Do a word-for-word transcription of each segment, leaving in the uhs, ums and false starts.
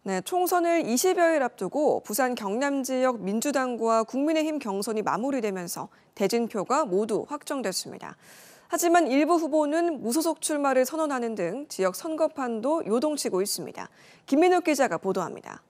네, 총선을 이십여일 앞두고 부산 경남 지역 민주당과 국민의힘 경선이 마무리되면서 대진표가 모두 확정됐습니다. 하지만 일부 후보는 무소속 출마를 선언하는 등 지역 선거판도 요동치고 있습니다. 김민욱 기자가 보도합니다.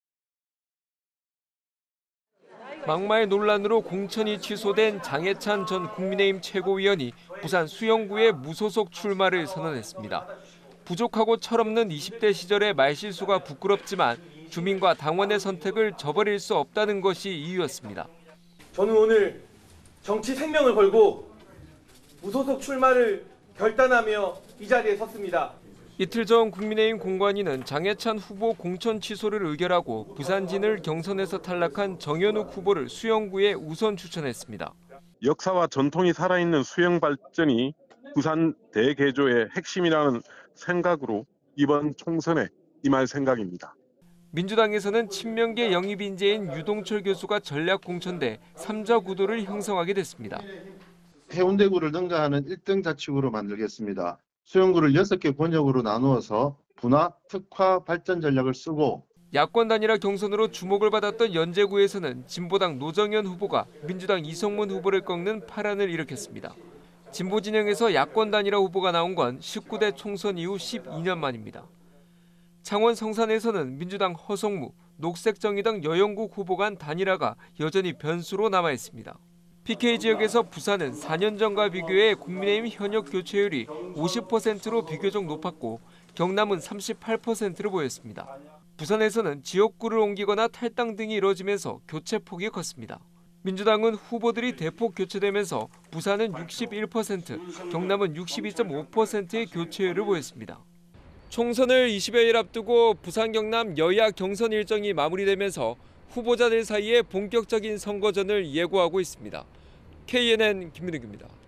막말 논란으로 공천이 취소된 장해찬 전 국민의힘 최고위원이 부산 수영구에 무소속 출마를 선언했습니다. 부족하고 철없는 이십 대 시절의 말실수가 부끄럽지만 주민과 당원의 선택을 저버릴 수 없다는 것이 이유였습니다. 저는 오늘 정치 생명을 걸고 무소속 출마를 결단하며 이 자리에 섰습니다. 이틀 전 국민의힘 공관위는 장해찬 후보 공천 취소를 의결하고 부산진을 경선에서 탈락한 정현욱 후보를 수영구에 우선 추천했습니다. 역사와 전통이 살아있는 수영 발전이 부산 대개조의 핵심이라는 생각으로 이번 총선에 임할 생각입니다. 민주당에서는 친명계 영입 인재인 유동철 교수가 전략 공천돼 삼자 구도를 형성하게 됐습니다. 해운대구를 능가하는 일 등 자치구로 만들겠습니다. 수영구를 여섯 개 권역으로 나누어서 분화, 특화 발전 전략을 쓰고 야권 단일화 경선으로 주목을 받았던 연제구에서는 진보당 노정현 후보가 민주당 이성문 후보를 꺾는 파란을 일으켰습니다. 진보 진영에서 야권 단일화 후보가 나온 건 십구 대 총선 이후 십이 년 만입니다. 창원 성산에서는 민주당 허성무, 녹색정의당 여영국 후보 간 단일화가 여전히 변수로 남아 있습니다. 피케이 지역에서 부산은 사 년 전과 비교해 국민의힘 현역 교체율이 오십 퍼센트로 비교적 높았고 경남은 삼십팔 퍼센트로 보였습니다. 부산에서는 지역구를 옮기거나 탈당 등이 이뤄지면서 교체폭이 컸습니다. 민주당은 후보들이 대폭 교체되면서 부산은 육십일 퍼센트, 경남은 육십이 점 오 퍼센트의 교체율을 보였습니다. 총선을 이십여일 앞두고 부산 경남 여야 경선 일정이 마무리되면서 후보자들 사이에 본격적인 선거전을 예고하고 있습니다. 케이엔엔 김민욱입니다.